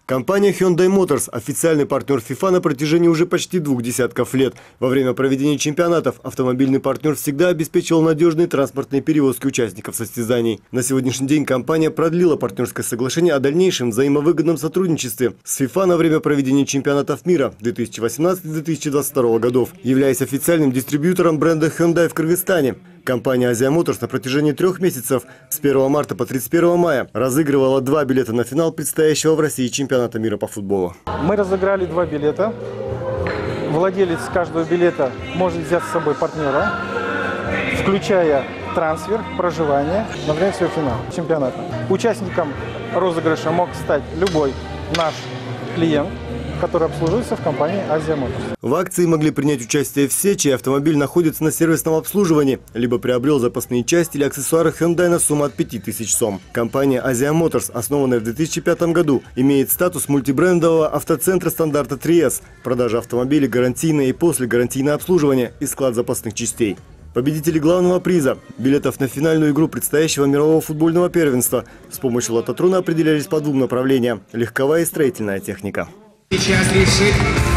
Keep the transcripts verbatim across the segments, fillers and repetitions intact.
Компания Hyundai Motors – официальный партнер ФИФА на протяжении уже почти двух десятков лет. Во время проведения чемпионатов автомобильный партнер всегда обеспечивал надежные транспортные перевозки участников состязаний. На сегодняшний день компания продлила партнерское соглашение о дальнейшем взаимовыгодном сотрудничестве с ФИФА на время проведения чемпионатов мира две тысячи восемнадцатого — две тысячи двадцать второго годов, являясь официальным дистрибьютором бренда Hyundai в Кыргызстане. Компания Азия Моторс на протяжении трех месяцев с первого марта по тридцать первого мая разыгрывала два билета на финал предстоящего в России чемпионата мира по футболу. Мы разыграли два билета. Владелец каждого билета может взять с собой партнера, включая трансфер, проживание на время своего финала чемпионата. Участником розыгрыша мог стать любой наш клиент, который обслуживается в компании Азия Моторс. В акции могли принять участие все, чей автомобиль находится на сервисном обслуживании, либо приобрел запасные части или аксессуары Hyundai на сумму от пяти тысяч сом. Компания Азия Моторс, основанная в две тысячи пятом году, имеет статус мультибрендового автоцентра стандарта три эс, продажа автомобилей, гарантийное и послегарантийное обслуживание и склад запасных частей. Победители главного приза – билетов на финальную игру предстоящего мирового футбольного первенства с помощью лототрона определялись по двум направлениям – легковая и строительная техника. Сейчас решит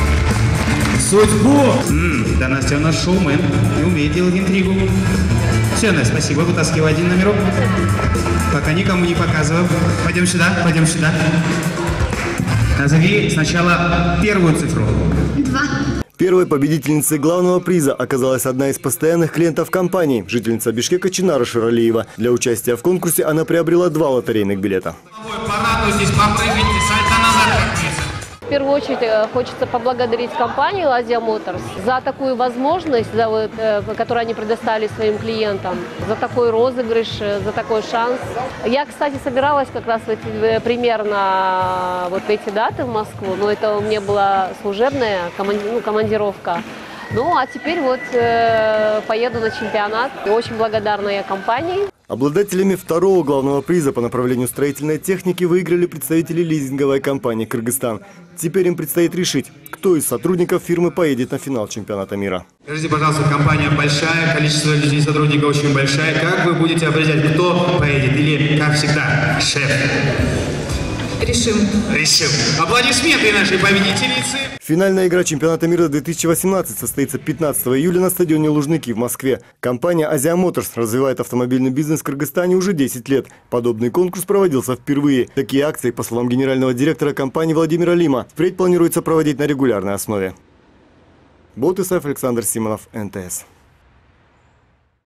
судьбу. М-м, да, Настя у нас шоумен и умеет делать интригу. Все, Настя, спасибо. Вытаскивай один номерок. Пока никому не показываем. Пойдем сюда, пойдем сюда. Назови сначала первую цифру. Два. Первой победительницей главного приза оказалась одна из постоянных клиентов компании, жительница Бишкека Чинара Ширалиева. Для участия в конкурсе она приобрела два лотерейных билета. Порадуйтесь, попрыгайте, сальто назад. В первую очередь хочется поблагодарить компанию Азия Моторс за такую возможность, за вот, которую они предоставили своим клиентам, за такой розыгрыш, за такой шанс. Я, кстати, собиралась как раз в эти, примерно вот в эти даты в Москву, но это у меня была служебная команди, ну, командировка. Ну а теперь вот э, поеду на чемпионат. И очень благодарна я компании. Обладателями второго главного приза по направлению строительной техники выиграли представители лизинговой компании «Кыргызстан». Теперь им предстоит решить, кто из сотрудников фирмы поедет на финал чемпионата мира. Скажите, пожалуйста, компания большая, количество людей, сотрудников очень большое. Как вы будете определять, кто поедет? Или, как всегда, шеф? Решим. Решим. Аплодисменты нашей победительницы. Финальная игра чемпионата мира две тысячи восемнадцать состоится пятнадцатого июля на стадионе Лужники в Москве. Компания Азия Моторс развивает автомобильный бизнес в Кыргызстане уже десять лет. Подобный конкурс проводился впервые. Такие акции, по словам генерального директора компании Владимира Лима, впредь планируется проводить на регулярной основе. Болт Исаев, Александр Симонов, эн тэ эс.